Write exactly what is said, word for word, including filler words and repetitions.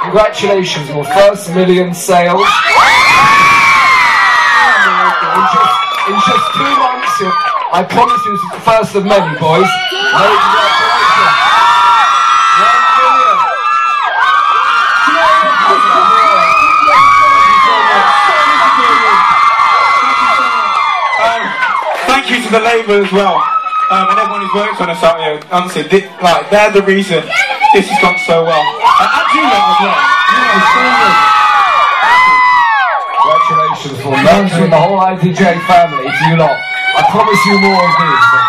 congratulations on your first million sales. In just, in just two months, you're, I promise you this is the first of many, boys. Many congratulations. One million. Um, thank you to the label as well, um, and everyone who's worked on us out here. Honestly, they, like, they're the reason this has gone so well. Uh, and you lot as well. You know, so good. Congratulations for Nance and the whole I D J family to you lot. I promise you more of these.